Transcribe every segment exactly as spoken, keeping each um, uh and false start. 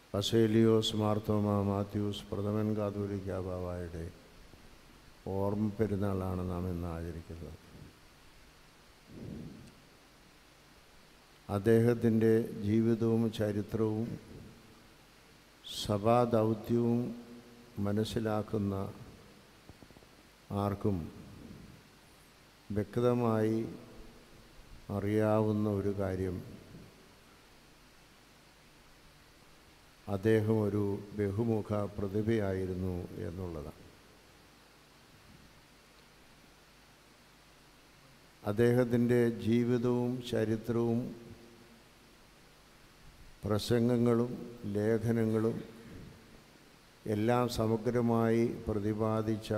ബസേലിയോസ് മാർത്തോമ മാത്യൂസ് പ്രഥമൻ കാതോലിക്ക ബാവായുടെ ഓർമ്മ പെരുന്നാളാണ് നാം ഇന്ന് ആചരിക്കുന്നത്. അദ്ദേഹത്തിൻ്റെ ജീവിതവും ചരിത്രവും സഭാ ദൗത്യവും മനസ്സിലാക്കുന്ന ആർക്കും വ്യക്തമായി അറിയാവുന്ന ഒരു കാര്യം, അദ്ദേഹം ഒരു ബഹുമുഖ പ്രതിഭയായിരുന്നു എന്നുള്ളതാണ്. അദ്ദേഹത്തിൻ്റെ ജീവിതവും ചരിത്രവും പ്രസംഗങ്ങളും ലേഖനങ്ങളും എല്ലാം സമഗ്രമായി പ്രതിപാദിച്ച,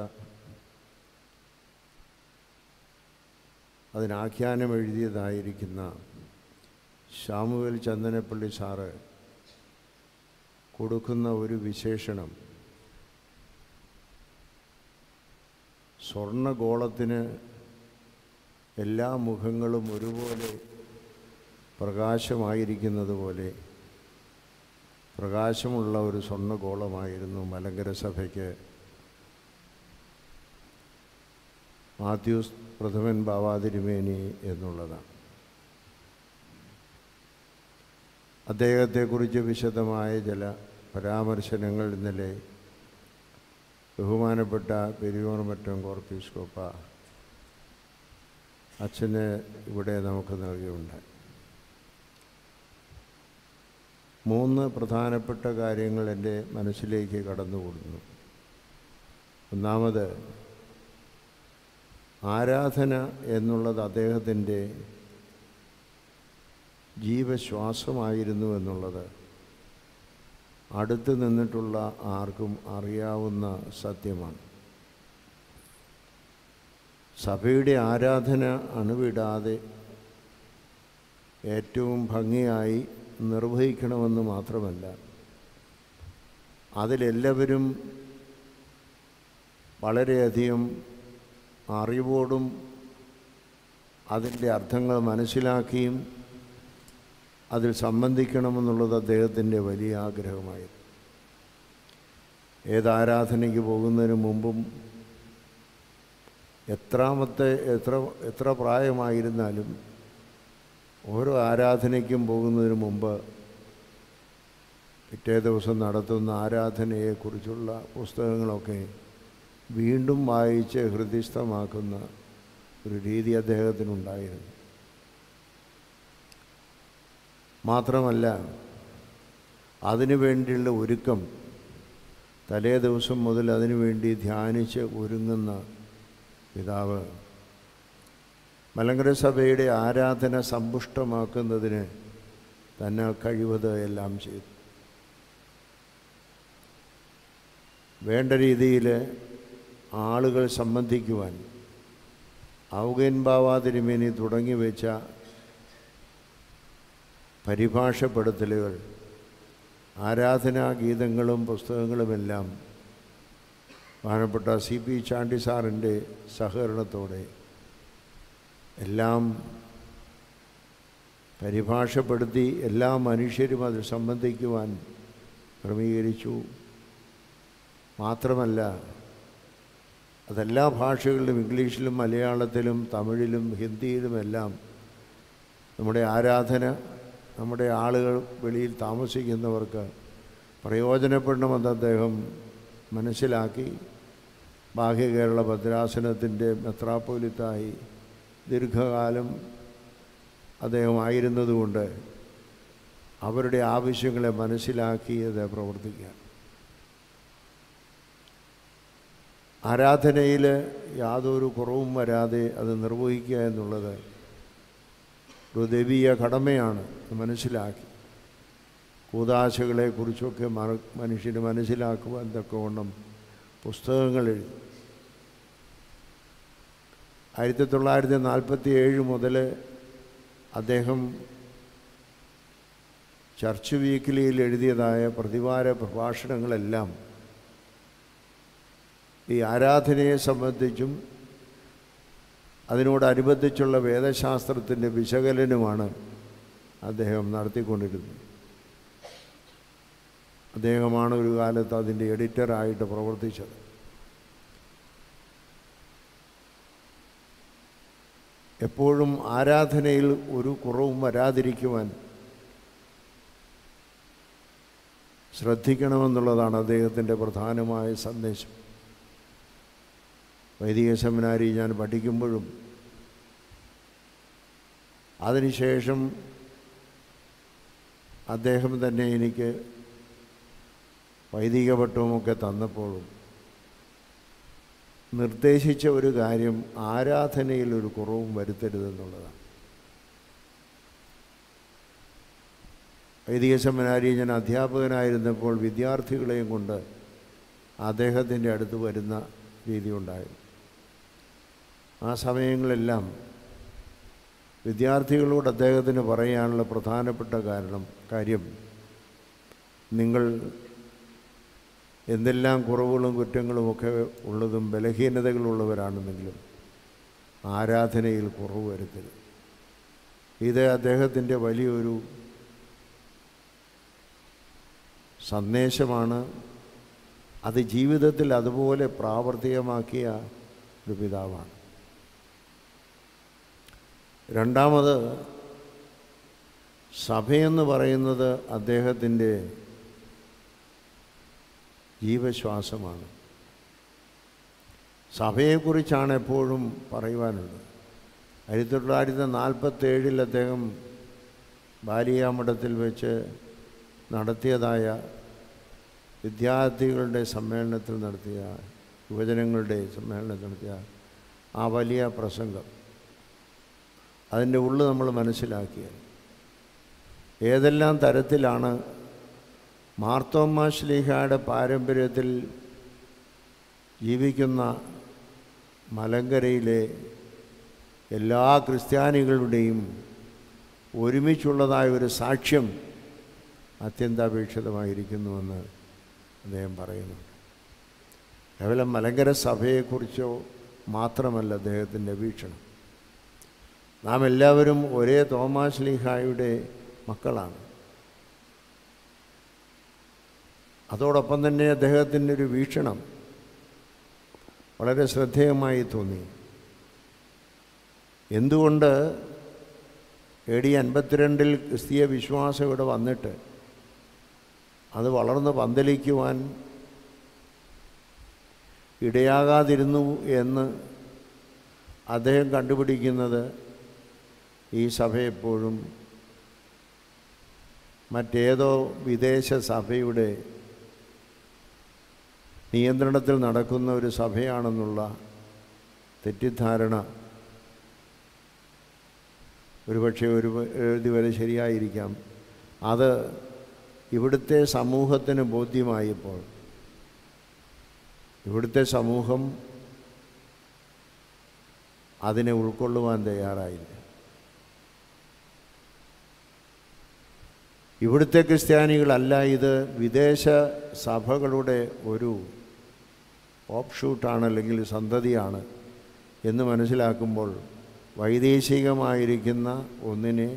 അതിനാഖ്യാനം എഴുതിയതായിരിക്കുന്ന ശാമുവേൽ ചന്ദനപ്പള്ളി സാറ് കൊടുക്കുന്ന ഒരു വിശേഷണം, സ്വർണ്ണഗോളത്തിന് എല്ലാ മുഖങ്ങളും ഒരുപോലെ പ്രകാശമായിരിക്കുന്നത് പോലെ പ്രകാശമുള്ള ഒരു സ്വർണ്ണഗോളമായിരുന്നു മലങ്കര സഭയ്ക്ക് മാത്യൂസ് പ്രഥമൻ ബാവാ തിരുമേനി എന്നുള്ളതാണ്. അദ്ദേഹത്തെക്കുറിച്ച് വിശദമായ ചില പരാമർശനങ്ങൾ ഇന്നലെ ബഹുമാനപ്പെട്ട പെരിയോർമറ്റം കോർപ്പീസ്കോപ്പ അച്ഛന് ഇവിടെ നമുക്ക് നൽകിയുണ്ടായി. മൂന്ന് പ്രധാനപ്പെട്ട കാര്യങ്ങൾ എൻ്റെ മനസ്സിലേക്ക് കടന്നുകൂടുന്നു. ഒന്നാമത്, ആരാധന എന്നുള്ളത് അദ്ദേഹത്തിൻ്റെ ജീവശ്വാസമായിരുന്നു എന്നുള്ളത് അടുത്ത് നിന്നിട്ടുള്ള ആർക്കും അറിയാവുന്ന സത്യമാണ്. സഭയുടെ ആരാധന അണുവിടാതെ ഏറ്റവും ഭംഗിയായി നിർവഹിക്കണമെന്ന് മാത്രമല്ല, അതിലെല്ലാവരും വളരെയധികം അറിവോടും അതിൻ്റെ അർത്ഥങ്ങൾ മനസ്സിലാക്കിയും അതിൽ സംബന്ധിക്കണമെന്നുള്ളത് അദ്ദേഹത്തിൻ്റെ വലിയ ആഗ്രഹമായിരുന്നു. ഏതാരാധനയ്ക്ക് പോകുന്നതിന് മുമ്പും എത്രാമത്തെ എത്ര എത്ര പ്രായമായിരുന്നാലും ഓരോ ആരാധനയ്ക്കും പോകുന്നതിന് മുമ്പ് പിറ്റേ ദിവസം നടത്തുന്ന ആരാധനയെക്കുറിച്ചുള്ള പുസ്തകങ്ങളൊക്കെ വീണ്ടും വായിച്ച് ഹൃദിസ്ഥമാക്കുന്ന ഒരു രീതി അദ്ദേഹത്തിനുണ്ടായിരുന്നു. മാത്രമല്ല, അതിനു വേണ്ടിയുള്ള ഒരുക്കം തലേ ദിവസം മുതൽ അതിനു വേണ്ടി ധ്യാനിച്ച് ഒരുങ്ങുന്ന പിതാവ് മലങ്കര സഭയുടെ ആരാധന സമ്പുഷ്ടമാക്കുന്നതിന് തന്നെ കഴിവത് എല്ലാം ചെയ്തു. വേണ്ട രീതിയിൽ ആളുകൾ സംബന്ധിക്കുവാൻ ഔഗേൻ ബാവാ തിരുമേനി തുടങ്ങി വെച്ച പരിഭാഷപ്പെടുത്തലുകൾ, ആരാധനാ ഗീതങ്ങളും പുസ്തകങ്ങളുമെല്ലാം ബഹുമാനപ്പെട്ട സി പി ചാണ്ടി സാറിൻ്റെ സഹകരണത്തോടെ എല്ലാം പരിഭാഷപ്പെടുത്തി എല്ലാ മനുഷ്യരും അതിൽ സംബന്ധിക്കുവാൻ ക്രമീകരിച്ചു. മാത്രമല്ല, അതെല്ലാ ഭാഷകളിലും, ഇംഗ്ലീഷിലും മലയാളത്തിലും തമിഴിലും ഹിന്ദിയിലുമെല്ലാം നമ്മുടെ ആരാധന, നമ്മുടെ ആളുകൾ, വെളിയിൽ താമസിക്കുന്നവർക്ക് പ്രയോജനപ്പെടണമെന്ന് അദ്ദേഹം മനസ്സിലാക്കി ബാഹ്യ കേരള ഭദ്രാസനത്തിൻ്റെ മെത്രാപ്പോലിത്തായി ദീർഘകാലം അദ്ദേഹമായിരുന്നതുകൊണ്ട് അവരുടെ ആവശ്യങ്ങളെ മനസ്സിലാക്കി അത് പ്രവർത്തിക്കുക. ആരാധനയിൽ യാതൊരു കുറവും വരാതെ അത് നിർവഹിക്കുക എന്നുള്ളത് ഒരു ദൈവീയ കടമയാണ് മനസ്സിലാക്കി. കൂദാശകളെക്കുറിച്ചൊക്കെ മനുഷ്യന് മനസ്സിലാക്കുവാൻ തക്കവണ്ണം പുസ്തകങ്ങൾ എഴുതി. ആയിരത്തി തൊള്ളായിരത്തി നാൽപ്പത്തി ഏഴ് മുതൽ അദ്ദേഹം ചർച്ച് വീക്കിലിയിൽ എഴുതിയതായ പ്രതിവാര പ്രഭാഷണങ്ങളെല്ലാം ഈ ആരാധനയെ സംബന്ധിച്ചും അതിനോടനുബന്ധിച്ചുള്ള വേദശാസ്ത്രത്തിൻ്റെ വിശകലനമാണ് അദ്ദേഹം നടത്തിക്കൊണ്ടിരുന്നത്. അദ്ദേഹമാണ് ഒരു കാലത്ത് അതിൻ്റെ എഡിറ്ററായിട്ട് പ്രവർത്തിച്ചത്. എപ്പോഴും ആരാധനയിൽ ഒരു കുറവും വരാതിരിക്കുവാൻ ശ്രദ്ധിക്കണമെന്നുള്ളതാണ് അദ്ദേഹത്തിൻ്റെ പ്രധാനമായ സന്ദേശം. വൈദിക സെമിനാരി ഞാൻ പഠിക്കുമ്പോഴും അതിനുശേഷം അദ്ദേഹം തന്നെ എനിക്ക് വൈദിക പട്ടവുമൊക്കെ തന്നപ്പോഴും നിർദ്ദേശിച്ച ഒരു കാര്യം ആരാധനയിൽ ഒരു കുറവും വരുത്തരുതെന്നുള്ളതാണ്. വൈദിക സെമിനാരി ഞാൻ അധ്യാപകനായിരുന്നപ്പോൾ വിദ്യാർത്ഥികളെയും കൊണ്ട് അദ്ദേഹത്തിൻ്റെ അടുത്ത് വരുന്ന രീതി ഉണ്ടായിരുന്നു. ആ സമയങ്ങളെല്ലാം വിദ്യാർത്ഥികളോട് അദ്ദേഹത്തിന് പറയാനുള്ള പ്രധാനപ്പെട്ട കാരണം കാര്യം നിങ്ങൾ എന്തെല്ലാം കുറവുകളും കുറ്റങ്ങളുമൊക്കെ ഉള്ളതും ബലഹീനതകളുള്ളവരാണെന്നെങ്കിലും ആരാധനയിൽ കുറവ് വരുത്തരുത്. ഇത് അദ്ദേഹത്തിൻ്റെ വലിയൊരു സന്ദേശമാണ്. അത് ജീവിതത്തിൽ അതുപോലെ പ്രാവർത്തികമാക്കിയ ഒരു പിതാവാണ്. രണ്ടാമത്, സഭയെന്ന് പറയുന്നത് അദ്ദേഹത്തിൻ്റെ ജീവശ്വാസമാണ്. സഭയെക്കുറിച്ചാണ് എപ്പോഴും പറയുവാനുള്ളത്. ആയിരത്തി തൊള്ളായിരത്തി നാൽപ്പത്തേഴിൽ അദ്ദേഹം ബാലിയാമഠത്തിൽ വെച്ച് നടത്തിയതായ വിദ്യാർത്ഥികളുടെ സമ്മേളനത്തിൽ നടത്തിയ യുവജനങ്ങളുടെ സമ്മേളനത്തിൽ നടത്തിയ ആ വലിയ പ്രസംഗം, അതിൻ്റെ ഉള്ളു നമ്മൾ മനസ്സിലാക്കിയാൽ ഏതെല്ലാം തരത്തിലാണ് മാർത്തോമാ ശ്ലീഹായുടെ പാരമ്പര്യത്തിൽ ജീവിക്കുന്ന മലങ്കരയിലെ എല്ലാ ക്രിസ്ത്യാനികളുടെയും ഒരുമിച്ചുള്ളതായ ഒരു സാക്ഷ്യം അത്യന്താപേക്ഷിതമായിരിക്കുന്നുവെന്ന് അദ്ദേഹം പറയുന്നുണ്ട്. കേവലം മലങ്കര സഭയെക്കുറിച്ചോ മാത്രമല്ല അദ്ദേഹത്തിൻ്റെ വീക്ഷണം. നാം എല്ലാവരും ഒരേ തോമാ ശ്ലീഹായുടെ മക്കളാണ്. അതോടൊപ്പം തന്നെ അദ്ദേഹത്തിൻ്റെ ഒരു വീക്ഷണം വളരെ ശ്രദ്ധേയമായി തോന്നി. എന്തുകൊണ്ട് എ ഡി അൻപത്തിരണ്ടിൽ ക്രിസ്തീയ വിശ്വാസം ഇവിടെ വന്നിട്ട് അത് വളർന്ന് പന്തലിക്കുവാൻ ഇടയാകാതിരുന്നു എന്ന് അദ്ദേഹം കണ്ടുപിടിക്കുന്നത് ഈ സഭ എപ്പോഴും മറ്റേതോ വിദേശ സഭയുടെ നിയന്ത്രണത്തിൽ നടക്കുന്ന ഒരു സഭയാണെന്നുള്ള തെറ്റിദ്ധാരണ ഒരുപക്ഷെ ഒരു ഇതുവരെ ശരിയായിരിക്കാം. അത് ഇവിടുത്തെ സമൂഹത്തിന് ബോധ്യമായപ്പോൾ ഇവിടുത്തെ സമൂഹം അതിനെ ഉൾക്കൊള്ളുവാൻ തയ്യാറായില്ല. ഇവിടുത്തെ ക്രിസ്ത്യാനികളല്ല, ഇത് വിദേശ സഭകളുടെ ഒരു ഓപ്ഷൂട്ടാണ്, അല്ലെങ്കിൽ സന്തതിയാണ് എന്ന് മനസ്സിലാക്കുമ്പോൾ വൈദേശികമായിരിക്കുന്ന ഒന്നിനെ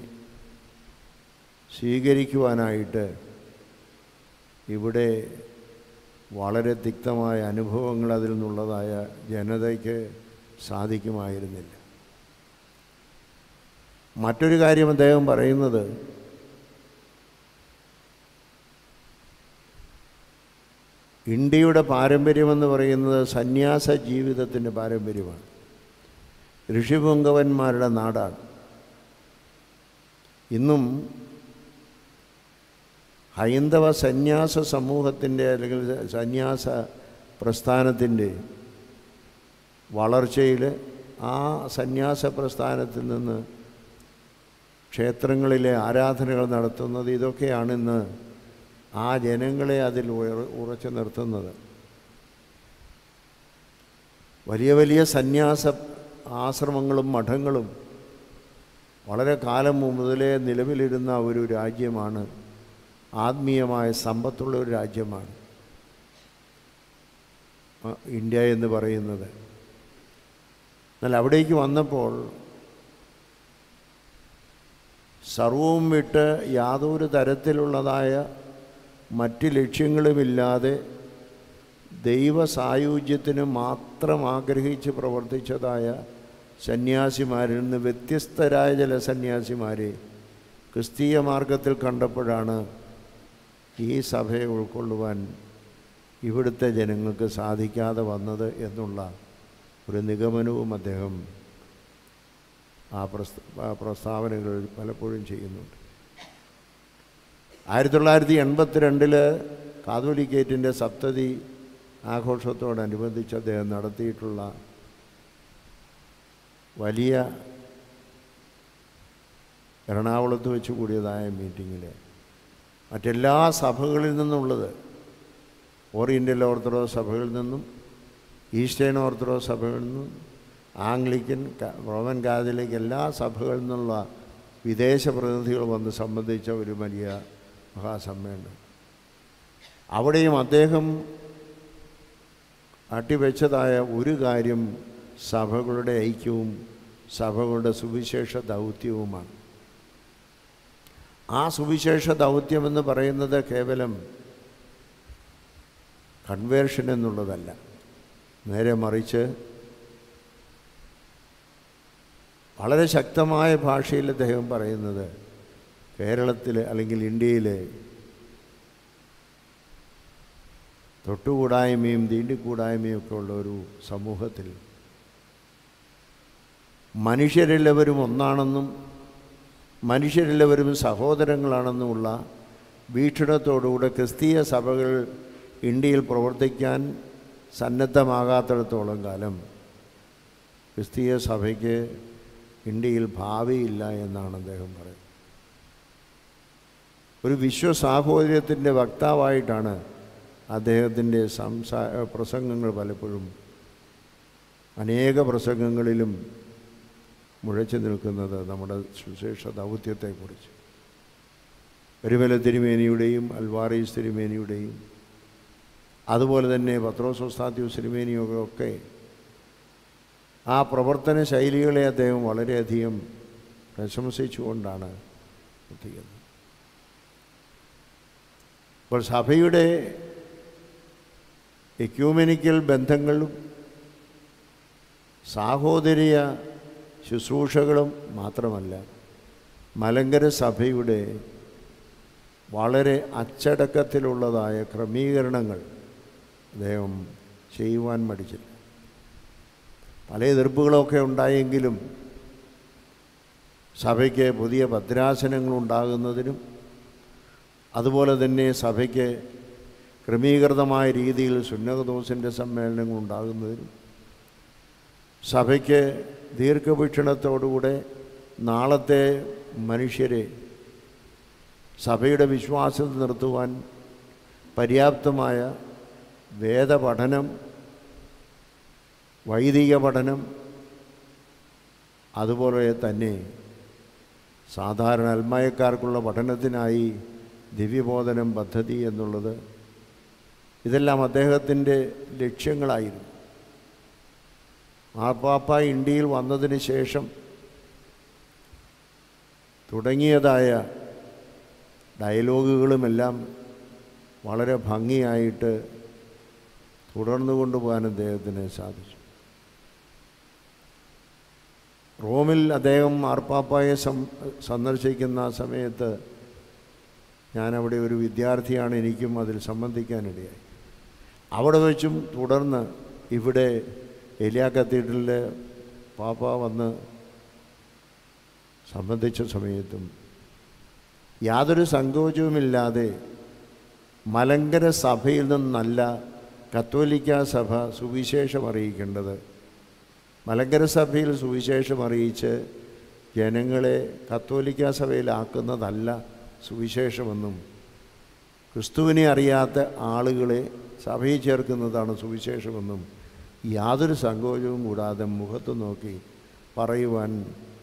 സ്വീകരിക്കുവാനായിട്ട് ഇവിടെ വളരെ തിക്തമായ അനുഭവങ്ങൾ അതിൽ നിന്നുള്ളതായ ജനതയ്ക്ക് സാധിക്കുമായിരുന്നില്ല. മറ്റൊരു കാര്യം അദ്ദേഹം പറയുന്നത്, ഇന്ത്യയുടെ പാരമ്പര്യമെന്ന് പറയുന്നത് സന്യാസ ജീവിതത്തിൻ്റെ പാരമ്പര്യമാണ്. ഋഷിപുങ്കവന്മാരുടെ നാടാണ്. ഇന്നും ഹൈന്ദവ സന്യാസ സമൂഹത്തിൻ്റെ അല്ലെങ്കിൽ സന്യാസ പ്രസ്ഥാനത്തിൻ്റെ വളർച്ചയിൽ ആ സന്യാസ പ്രസ്ഥാനത്തിൽ നിന്ന് ക്ഷേത്രങ്ങളിലെ ആരാധനകൾ നടത്തുന്നത്, ഇതൊക്കെയാണ് ഇന്ന് ആ ജനങ്ങളെ അതിൽ ഉറച്ചു നിർത്തുന്നത്. വലിയ വലിയ സന്യാസ ആശ്രമങ്ങളും മഠങ്ങളും വളരെ കാലം മുതലേ നിലവിലിരുന്ന ഒരു രാജ്യമാണ്, ആത്മീയമായ സമ്പത്തുള്ള ഒരു രാജ്യമാണ് ഇന്ത്യ എന്ന് പറയുന്നത്. എന്നാൽ അവിടേക്ക് വന്നപ്പോൾ സർവവും വിട്ട് യാതൊരു തരത്തിലുള്ളതായ മറ്റ് ലക്ഷ്യങ്ങളുമില്ലാതെ ദൈവസായുജ്യത്തിന് മാത്രം ആഗ്രഹിച്ച് പ്രവർത്തിച്ചതായ സന്യാസിമാരിൽ നിന്ന് വ്യത്യസ്തരായ ചില സന്യാസിമാരെ ക്രിസ്തീയ മാർഗത്തിൽ കണ്ടപ്പോഴാണ് ഈ സഭയെ ഉൾക്കൊള്ളുവാൻ ഇവിടുത്തെ ജനങ്ങൾക്ക് സാധിക്കാതെ വന്നത് എന്നുള്ള ഒരു നിഗമനവും അദ്ദേഹം ആ പ്രസ്താവനകൾ പലപ്പോഴും ചെയ്യുന്നുണ്ട്. ആയിരത്തി തൊള്ളായിരത്തി എൺപത്തി രണ്ടില് കാതോലിക്കേറ്റിൻ്റെ സപ്തതി ആഘോഷത്തോടനുബന്ധിച്ച് അദ്ദേഹം നടത്തിയിട്ടുള്ള വലിയ എറണാകുളത്ത് വെച്ച് കൂടിയതായ മീറ്റിങ്ങിൽ മറ്റെല്ലാ സഭകളിൽ നിന്നുള്ളത്, ഓറിയൻ്റൽ ഓർത്തഡോക്സ് സഭകളിൽ നിന്നും ഈസ്റ്റേൺ ഓർത്തഡോക്സ് സഭകളിൽ നിന്നും ആംഗ്ലിക്കൻ, റോമൻ കാതലിക് എല്ലാ സഭകളിൽ നിന്നുള്ള വിദേശ പ്രതിനിധികൾ വന്ന് സംബന്ധിച്ച ഒരു വലിയ മഹാസമ്മേളനം. അവിടെയും അദ്ദേഹം അട്ടിവെച്ചതായ ഒരു കാര്യം സഭകളുടെ ഐക്യവും സഭകളുടെ സുവിശേഷ ദൗത്യവുമാണ്. ആ സുവിശേഷ ദൗത്യമെന്ന് പറയുന്നത് കേവലം കൺവേർഷൻ എന്നുള്ളതല്ല, നേരെ മറിച്ച് വളരെ ശക്തമായ ഭാഷയിൽ അദ്ദേഹം പറയുന്നത് കേരളത്തിൽ അല്ലെങ്കിൽ ഇന്ത്യയിലെ തൊട്ടുകൂടായ്മയും തീണ്ടിക്കൂടായ്മയും ഒക്കെ ഉള്ള ഒരു സമൂഹത്തിൽ മനുഷ്യരെല്ലാവരും ഒന്നാണെന്നും മനുഷ്യരെല്ലാവരും സഹോദരങ്ങളാണെന്നുമുള്ള വീക്ഷണത്തോടുകൂടെ ക്രിസ്തീയ സഭകൾ ഇന്ത്യയിൽ പ്രവർത്തിക്കാൻ സന്നദ്ധമാകാത്തിടത്തോളം കാലം ക്രിസ്തീയ സഭയ്ക്ക് ഇന്ത്യയിൽ ഭാവിയില്ല എന്നാണ് അദ്ദേഹം പറയുന്നത്. ഒരു വിശ്വസാഹോദര്യത്തിൻ്റെ വക്താവായിട്ടാണ് അദ്ദേഹത്തിൻ്റെ സംസാ പ്രസംഗങ്ങൾ പലപ്പോഴും അനേക പ്രസംഗങ്ങളിലും മുഴച്ചു നിൽക്കുന്നത് നമ്മുടെ സുവിശേഷ ദൗത്യത്തെക്കുറിച്ച്. പെരുമല തിരുമേനിയുടെയും അൽവാറീസ് തിരുമേനിയുടെയും അതുപോലെ തന്നെ പത്രോസ് ഓസ്താത്യോസ് തിരുമേനിയൊക്കെ ആ പ്രവർത്തന ശൈലികളെ അദ്ദേഹം വളരെയധികം പ്രശംസിച്ചുകൊണ്ടാണ് എത്തിയത്. അപ്പോൾ സഭയുടെ എക്യൂമെനിക്കൽ ബന്ധങ്ങളും സാഹോദര്യ ശുശ്രൂഷകളും മാത്രമല്ല, മലങ്കര സഭയുടെ വളരെ അച്ചടക്കത്തിലുള്ളതായ ക്രമീകരണങ്ങൾ അദ്ദേഹം ചെയ്യുവാൻ മടിച്ചില്ല. പല എതിർപ്പുകളൊക്കെ ഉണ്ടായെങ്കിലും സഭയ്ക്ക് പുതിയ ഭദ്രാസനങ്ങളുണ്ടാകുന്നതിനും അതുപോലെ തന്നെ സഭയ്ക്ക് ക്രമീകൃതമായ രീതിയിൽ സുന്നഹദോസിൻ്റെ സമ്മേളനങ്ങൾ ഉണ്ടാകുന്നതിനും സഭയ്ക്ക് ദീർഘവീക്ഷണത്തോടുകൂടെ നാളത്തെ മനുഷ്യരെ സഭയുടെ വിശ്വാസത്തിൽ നിർത്തുവാൻ പര്യാപ്തമായ വേദപഠനം, വൈദിക പഠനം, അതുപോലെ തന്നെ സാധാരണ അൽമായക്കാർക്കുള്ള പഠനത്തിനായി ദിവ്യബോധനം പദ്ധതി എന്നുള്ളത്, ഇതെല്ലാം അദ്ദേഹത്തിൻ്റെ ലക്ഷ്യങ്ങളായിരുന്നു. മാർപ്പാപ്പ ഇന്ത്യയിൽ വന്നതിന് ശേഷം തുടങ്ങിയതായ ഡയലോഗുകളുമെല്ലാം വളരെ ഭംഗിയായിട്ട് തുടർന്നു കൊണ്ടുപോകാൻ അദ്ദേഹത്തിന് സാധിച്ചു. റോമിൽ അദ്ദേഹം മാർപ്പാപ്പായെ സന്ദർശിക്കുന്ന സമയത്ത് ഞാനവിടെ ഒരു വിദ്യാർത്ഥിയാണ്, എനിക്കും അതിൽ സംബന്ധിക്കാനിടയായി. അവിടെ വെച്ചും തുടർന്ന് ഇവിടെ എലിയ കത്തീഡ്രലിൽ പാപ്പ വന്ന് സംബന്ധിച്ച സമയത്തും യാതൊരു സങ്കോചവുമില്ലാതെ മലങ്കര സഭയിൽ നിന്നല്ല കത്തോലിക്ക സഭ സുവിശേഷം അറിയിക്കേണ്ടത്, മലങ്കര സഭയിൽ സുവിശേഷം അറിയിച്ച് ജനങ്ങളെ കത്തോലിക്ക സഭയിലാക്കുന്നതല്ല സുവിശേഷമെന്നും ക്രിസ്തുവിനെ അറിയാത്ത ആളുകളെ സഭയിൽ ചേർക്കുന്നതാണ് സുവിശേഷമെന്നും യാതൊരു സങ്കോചവും കൂടാതെ മുഖത്ത് നോക്കി പറയുവാൻ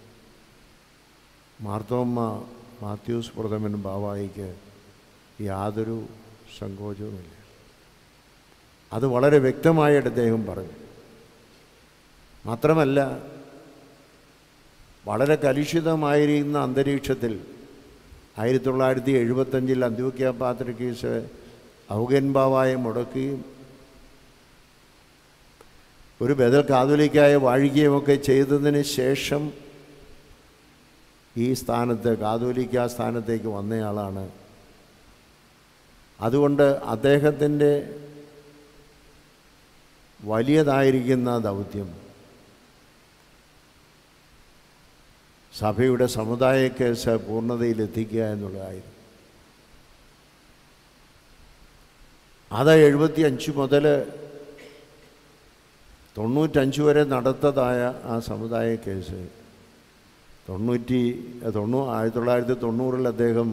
മാർത്തോമ്മ മാത്യൂസ് പ്രഥമൻ ബാവായിക്ക് യാതൊരു സങ്കോചവുമില്ല. അത് വളരെ വ്യക്തമായിട്ട് അദ്ദേഹം പറഞ്ഞു. മാത്രമല്ല, വളരെ കലുഷിതമായിരിക്കുന്ന അന്തരീക്ഷത്തിൽ ആയിരത്തി തൊള്ളായിരത്തി എഴുപത്തഞ്ചിൽ അന്ത്യോക്യ പാത്രിക്കീസ് ഔഗൻബാവായെ മുടക്കുകയും ഒരു ബദൽ കാതോലിക്കായെ വാഴിക്കുകയുമൊക്കെ ചെയ്തതിന് ശേഷം ഈ സ്ഥാനത്ത് കാതോലിക്ക സ്ഥാനത്തേക്ക് വന്നയാളാണ്. അതുകൊണ്ട് അദ്ദേഹത്തിൻ്റെ വലിയതായിരിക്കുന്ന ദൗത്യം സഭയുടെ സമുദായ കേസ് പൂർണ്ണതയിലെത്തിക്കുക എന്നുള്ളതായിരുന്നു. അത് എഴുപത്തി അഞ്ച് മുതൽ തൊണ്ണൂറ്റഞ്ച് വരെ നടത്തതായ ആ സമുദായ കേസ് തൊണ്ണൂറ്റി തൊണ്ണൂ ആയിരത്തി തൊള്ളായിരത്തി തൊണ്ണൂറിൽ അദ്ദേഹം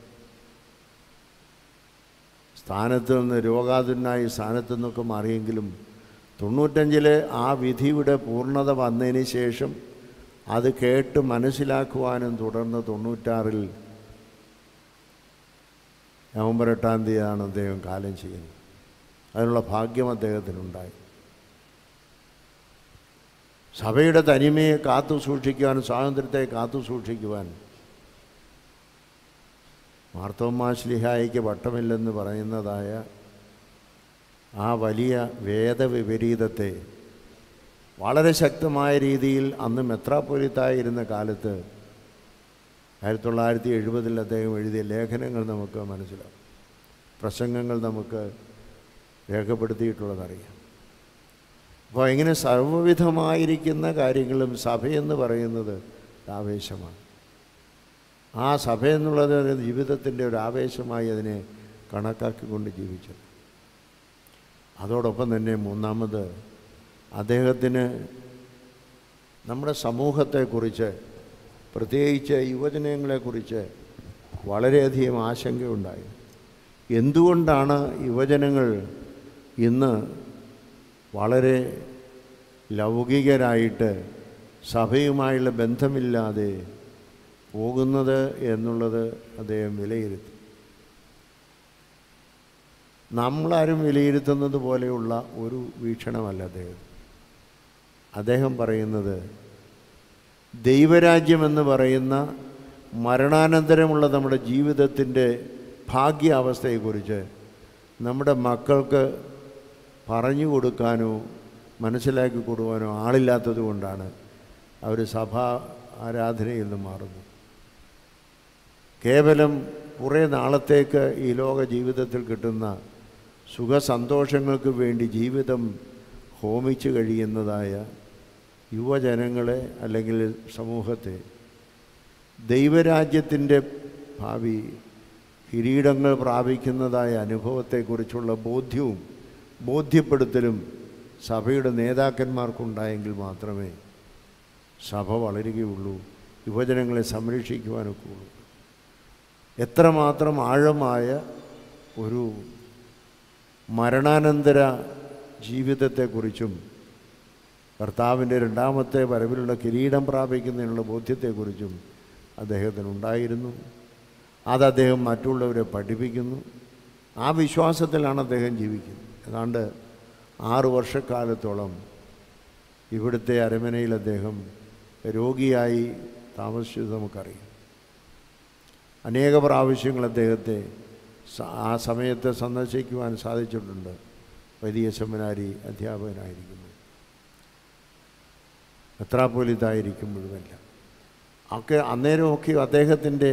സ്ഥാനത്ത് നിന്ന് രോഗാതുരനായി സ്ഥാനത്തു നിന്നൊക്കെ മാറിയെങ്കിലും തൊണ്ണൂറ്റഞ്ചിൽ ആ വിധിയുടെ പൂർണ്ണത വന്നതിന് ശേഷം അത് കേട്ട് മനസ്സിലാക്കുവാനും തുടർന്ന് തൊണ്ണൂറ്റാറിൽ നവംബർ എട്ടാം തീയതിയാണ് അദ്ദേഹം കാലം ചെയ്യുന്നത്. അതിനുള്ള ഭാഗ്യം അദ്ദേഹത്തിനുണ്ടായി. സഭയുടെ തനിമയെ കാത്തു സൂക്ഷിക്കുവാൻ, സ്വാതന്ത്ര്യത്തെ കാത്തു സൂക്ഷിക്കുവാൻ മാർത്തോമാ ശ്ലീഹായ്ക്ക് വട്ടമില്ലെന്ന് പറയുന്നതായ ആ വലിയ വേദവിപരീതത്തെ വളരെ ശക്തമായ രീതിയിൽ അന്ന് മെത്രാപ്പൊലീത്തായിരുന്ന കാലത്ത് ആയിരത്തി തൊള്ളായിരത്തി എഴുപതിൽ അദ്ദേഹം എഴുതിയ ലേഖനങ്ങൾ നമുക്ക് മനസ്സിലാവും, പ്രസംഗങ്ങൾ നമുക്ക് രേഖപ്പെടുത്തിയിട്ടുള്ളതറിയാം. അപ്പോൾ ഇങ്ങനെ സർവ്വവിധമായിരിക്കുന്ന കാര്യങ്ങളും സഭയെന്ന് പറയുന്നത് ആവേശമാണ്. ആ സഭയെന്നുള്ളത് ജീവിതത്തിൻ്റെ ഒരു ആവേശമായി അതിനെ കണക്കാക്കിക്കൊണ്ട് ജീവിച്ചത്. അതോടൊപ്പം തന്നെ മൂന്നാമത് അദ്ദേഹത്തിന് നമ്മുടെ സമൂഹത്തെക്കുറിച്ച്, പ്രത്യേകിച്ച് യുവജനങ്ങളെക്കുറിച്ച് വളരെയധികം ആശങ്കയുണ്ടായി. എന്തുകൊണ്ടാണ് യുവജനങ്ങൾ ഇന്ന് വളരെ ലൗകികരായിട്ട് സഭയുമായുള്ള ബന്ധമില്ലാതെ പോകുന്നത് എന്നുള്ളത് അദ്ദേഹം വിലയിരുത്തി. നമ്മളാരും വിലയിരുത്തുന്നത് പോലെയുള്ള ഒരു വീക്ഷണമല്ല അദ്ദേഹം. അദ്ദേഹം പറയുന്നത് ദൈവരാജ്യമെന്ന് പറയുന്ന മരണാനന്തരമുള്ള നമ്മുടെ ജീവിതത്തിൻ്റെ ഭാഗ്യാവസ്ഥയെക്കുറിച്ച് നമ്മുടെ മക്കൾക്ക് പറഞ്ഞു കൊടുക്കാനോ മനസ്സിലാക്കി കൊടുക്കാനോ ആളില്ലാത്തത് കൊണ്ടാണ് അവർ സഭാ ആരാധനയിൽ നിന്ന് മാറുന്നത്. കേവലം കുറേ നാളത്തേക്ക് ഈ ലോക ജീവിതത്തിൽ കിട്ടുന്ന സുഖസന്തോഷങ്ങൾക്ക് വേണ്ടി ജീവിതം ഹോമിച്ച് കഴിയുന്നതായ യുവജനങ്ങളെ അല്ലെങ്കിൽ സമൂഹത്തെ ദൈവരാജ്യത്തിൻ്റെ ഭാവി കിരീടങ്ങൾ പ്രാപിക്കുന്നതായ അനുഭവത്തെക്കുറിച്ചുള്ള ബോധ്യവും ബോധ്യപ്പെടുത്തലും സഭയുടെ നേതാക്കന്മാർക്കുണ്ടായെങ്കിൽ മാത്രമേ സഭ വളരുകയുള്ളൂ, യുവജനങ്ങളെ സംരക്ഷിക്കുവാനൊക്കെ ഉള്ളൂ. എത്രമാത്രം ആഴമായ ഒരു മരണാനന്തര ജീവിതത്തെക്കുറിച്ചും കർത്താവിൻ്റെ രണ്ടാമത്തെ വരവിലുള്ള കിരീടം പ്രാപിക്കുന്നതിനുള്ള ബോധ്യത്തെക്കുറിച്ചും അദ്ദേഹത്തിനുണ്ടായിരുന്നു. അത് അദ്ദേഹം മറ്റുള്ളവരെ പഠിപ്പിക്കുന്നു. ആ വിശ്വാസത്തിലാണ് അദ്ദേഹം ജീവിക്കുന്നത്. ഏതാണ്ട് ആറു വർഷക്കാലത്തോളം ഇവിടുത്തെ അരമനയിൽ അദ്ദേഹം രോഗിയായി താമസിച്ചത് നമുക്കറിയാം. അനേക പ്രാവശ്യങ്ങൾ അദ്ദേഹത്തെ ആ സമയത്ത് സന്ദർശിക്കുവാൻ സാധിച്ചിട്ടുണ്ട്. വലിയ സെമിനാരി അധ്യാപകനായിരിക്കുമ്പോൾ, മെത്രാപ്പൊലീത്തായിരിക്കുമ്പോഴുമല്ല ഒക്കെ അന്നേരമൊക്കെ അദ്ദേഹത്തിൻ്റെ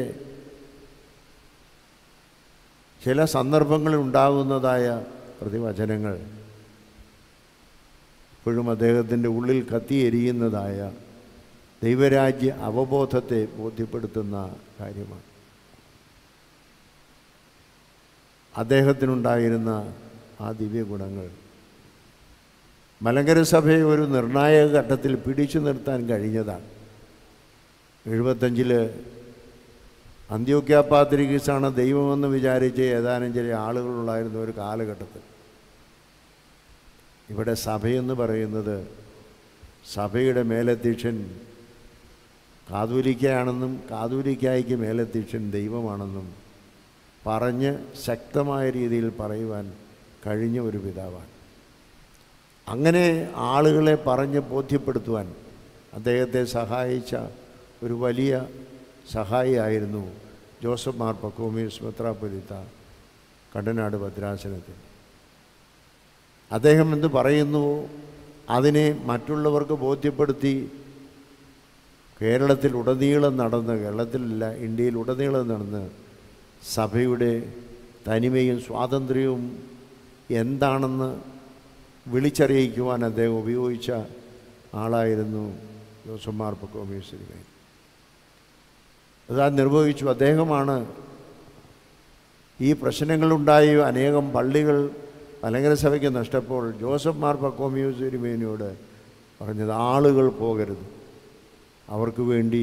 ചില സന്ദർഭങ്ങളിൽ ഉണ്ടാകുന്നതായ പ്രതിവചനങ്ങൾ ഇപ്പോഴും അദ്ദേഹത്തിൻ്റെ ഉള്ളിൽ കത്തിയെരിയുന്നതായ ദൈവരാജ്യ അവബോധത്തെ ബോധ്യപ്പെടുത്തുന്ന കാര്യമാണ്. അദ്ദേഹത്തിനുണ്ടായിരുന്ന ആ ദിവ്യഗുണങ്ങൾ മലങ്കര സഭയെ ഒരു നിർണായക ഘട്ടത്തിൽ പിടിച്ചു നിർത്താൻ കഴിഞ്ഞതാണ്. എഴുപത്തഞ്ചിൽ അന്ത്യോക്യ പാത്രിക്കീസാണ് ദൈവമെന്ന് വിചാരിച്ച് ഏതാനും ചില ആളുകളുണ്ടായിരുന്ന ഒരു കാലഘട്ടത്തിൽ ഇവിടെ സഭയെന്ന് പറയുന്നത് സഭയുടെ മേലധ്യക്ഷൻ കാതോലിക്കയാണെന്നും കാതോലിക്കായ്ക്ക് മേലധ്യക്ഷൻ ദൈവമാണെന്നും പറഞ്ഞ് ശക്തമായ രീതിയിൽ പറയുവാൻ കഴിഞ്ഞ ഒരു പിതാവാണ്. അങ്ങനെ ആളുകളെ പറഞ്ഞ് ബോധ്യപ്പെടുത്തുവാൻ അദ്ദേഹത്തെ സഹായിച്ച ഒരു വലിയ സഹായിയായിരുന്നു ജോസഫ് മാർ പക്കോമീസ് മെത്രാപ്പൊലീത്ത കണ്ടനാട് ഭദ്രാസനത്തിൽ. അദ്ദേഹം എന്ത് പറയുന്നുവോ അതിനെ മറ്റുള്ളവർക്ക് ബോധ്യപ്പെടുത്തി കേരളത്തിൽ ഉടനീളം നടന്ന്, കേരളത്തിലല്ല ഇന്ത്യയിൽ ഉടനീളം നടന്ന് സഭയുടെ തനിമയും സ്വാതന്ത്ര്യവും എന്താണെന്ന് വിളിച്ചറിയിക്കുവാൻ അദ്ദേഹം ഉപയോഗിച്ച ആളായിരുന്നു ജോസഫ് മാർ പക്കോമീസ് തിരുമേനി. അത് നിർവഹിച്ചു. അദ്ദേഹമാണ് ഈ പ്രശ്നങ്ങളുണ്ടായി അനേകം പള്ളികൾ മലങ്കര സഭയ്ക്ക് നഷ്ടപ്പോൾ ജോസഫ് മാർ പക്കോമീസ് തിരുമേനിയോട് പറഞ്ഞത് ആളുകൾ പോകരുത്, അവർക്ക് വേണ്ടി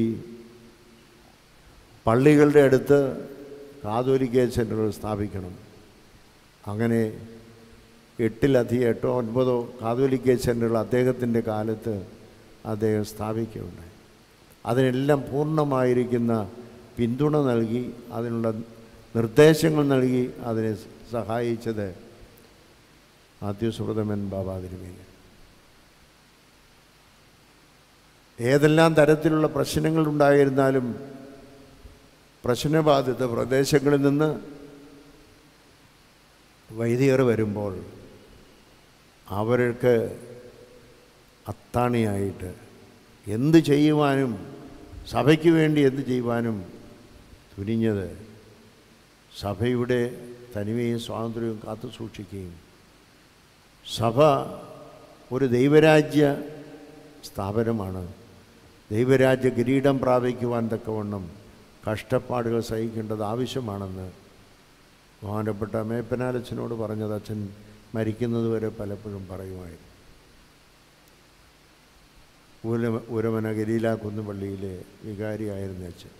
പള്ളികളുടെ അടുത്ത് കാതോലിക്ക സെൻ്ററുകൾ സ്ഥാപിക്കണം. അങ്ങനെ എട്ടിലധികം എട്ടോ ഒൻപതോ കാതോലിക്ക സെൻ്ററുകൾ അദ്ദേഹത്തിൻ്റെ കാലത്ത് അദ്ദേഹം സ്ഥാപിക്കുകയുണ്ടായി. അതിനെല്ലാം പൂർണ്ണമായിരിക്കുന്ന പിന്തുണ നൽകി, അതിനുള്ള നിർദ്ദേശങ്ങൾ നൽകി അതിനെ സഹായിച്ചത് മാത്യൂസ് ബാബാ തിരുമേനി. ഏതെല്ലാം തരത്തിലുള്ള പ്രശ്നങ്ങളുണ്ടായിരുന്നാലും പ്രശ്നബാധിത പ്രദേശങ്ങളിൽ നിന്ന് വൈദികർ വരുമ്പോൾ അവർക്ക് അത്താണിയായിട്ട് എന്ത് ചെയ്യുവാനും സഭയ്ക്ക് വേണ്ടി എന്ത് ചെയ്യുവാനും തുനിഞ്ഞത് സഭയുടെ തനിമയും സ്വാതന്ത്ര്യവും കാത്തു സൂക്ഷിക്കുകയും സഭ ഒരു ദൈവരാജ്യ സ്ഥാപനമാണ്, ദൈവരാജ്യ കിരീടം പ്രാപിക്കുവാൻ തക്കവണ്ണം കഷ്ടപ്പാടുകൾ സഹിക്കേണ്ടത് ആവശ്യമാണെന്ന് ബഹുമാനപ്പെട്ട മേപ്പനാലച്ഛനോട് പറഞ്ഞത് അച്ഛൻ മരിക്കുന്നത് വരെ പലപ്പോഴും പറയുമായിരുന്നു. ഉര ഉരമന ഗലീല കുന്നുപള്ളിയിലെ വികാരിയായിരുന്ന അച്ഛൻ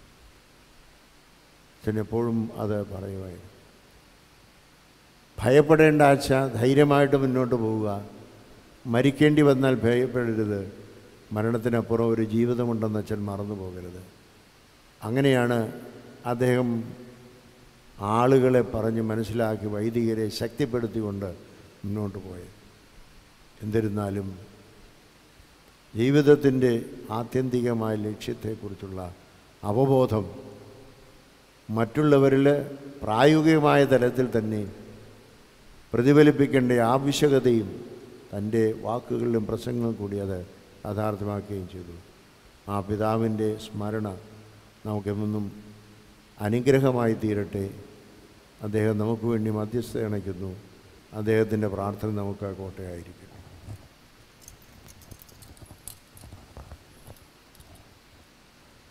അച്ഛൻ എപ്പോഴും അത് പറയുമായിരുന്നു. ഭയപ്പെടേണ്ട അച്ഛ, ധൈര്യമായിട്ട് മുന്നോട്ട് പോവുക, മരിക്കേണ്ടി വന്നാൽ ഭയപ്പെടരുത്, മരണത്തിനപ്പുറം ഒരു ജീവിതമുണ്ടെന്ന് അച്ഛൻ മറന്നു പോകരുത്. അങ്ങനെയാണ് അദ്ദേഹം ആളുകളെ പറഞ്ഞ് മനസ്സിലാക്കി വൈദികരെ ശക്തിപ്പെടുത്തിക്കൊണ്ട് മുന്നോട്ട് പോയത്. എന്നിരുന്നാലും ജീവിതത്തിൻ്റെ ആത്യന്തികമായ ലക്ഷ്യത്തെക്കുറിച്ചുള്ള അവബോധം മറ്റുള്ളവരിൽ പ്രായോഗികമായ തലത്തിൽ തന്നെ പ്രതിഫലിപ്പിക്കേണ്ട ആവശ്യകതയും തൻ്റെ വാക്കുകളിലും പ്രസംഗങ്ങളും കൂടി അത് യാഥാർത്ഥ്യമാക്കുകയും ചെയ്തു. ആ പിതാവിൻ്റെ സ്മരണ നമുക്കെന്നും അനുഗ്രഹമായി തീരട്ടെ. അദ്ദേഹം നമുക്ക് വേണ്ടി മധ്യസ്ഥ അണയ്ക്കുന്നു. അദ്ദേഹത്തിൻ്റെ പ്രാർത്ഥന നമുക്ക് കോട്ടയായിരിക്കും.